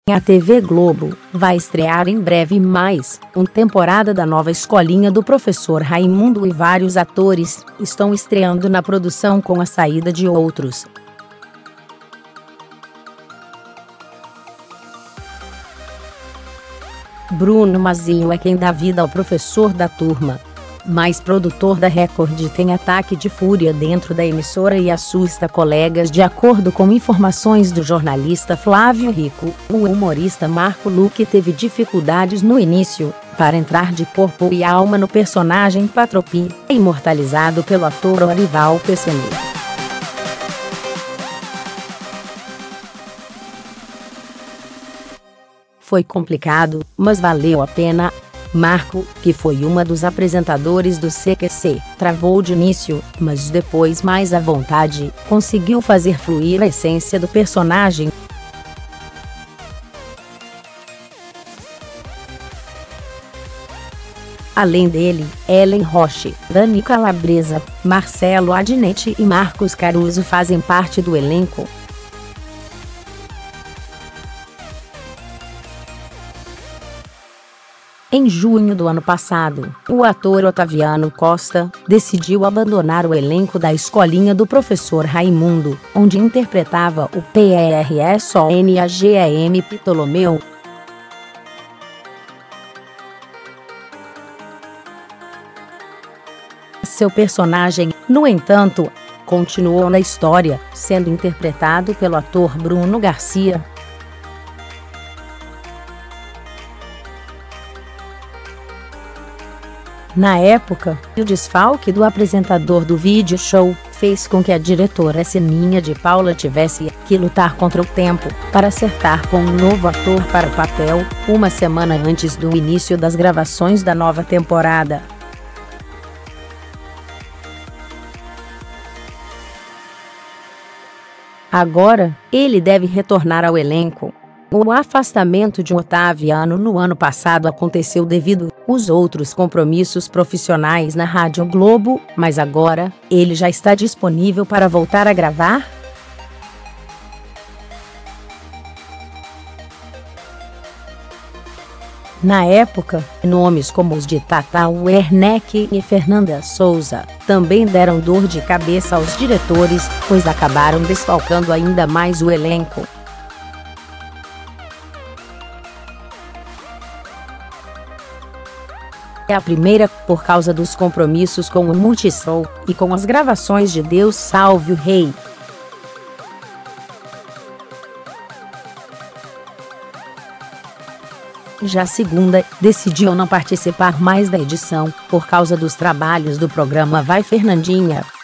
A TV Globo vai estrear em breve mais uma temporada da nova escolinha do professor Raimundo e vários atores estão estreando na produção com a saída de outros. Bruno Mazinho é quem dá vida ao professor da turma. Mas produtor da Record tem ataque de fúria dentro da emissora e assusta colegas. De acordo com informações do jornalista Flávio Rico, o humorista Marco Luque teve dificuldades no início para entrar de corpo e alma no personagem Patropi, imortalizado pelo ator Orival Pecini. Foi complicado, mas valeu a pena. Marco, que foi uma dos apresentadores do CQC, travou de início, mas depois mais à vontade, conseguiu fazer fluir a essência do personagem. Além dele, Ellen Roche, Dani Calabresa, Marcelo Adnet e Marcos Caruso fazem parte do elenco. Em junho do ano passado, o ator Otaviano Costa decidiu abandonar o elenco da escolinha do professor Raimundo, onde interpretava o personagem Ptolomeu. Seu personagem, no entanto, continuou na história, sendo interpretado pelo ator Bruno Garcia. Na época, o desfalque do apresentador do vídeo show fez com que a diretora Sininha de Paula tivesse que lutar contra o tempo para acertar com um novo ator para o papel, uma semana antes do início das gravações da nova temporada. Agora, ele deve retornar ao elenco. O afastamento de Otaviano no ano passado aconteceu devido aos outros compromissos profissionais na Rádio Globo, mas agora, ele já está disponível para voltar a gravar? Na época, nomes como os de Tata Werneck e Fernanda Souza também deram dor de cabeça aos diretores, pois acabaram desfalcando ainda mais o elenco. É a primeira por causa dos compromissos com o Multishow e com as gravações de Deus Salve o Rei. Já a segunda, decidiu não participar mais da edição, por causa dos trabalhos do programa Vai Fernandinha.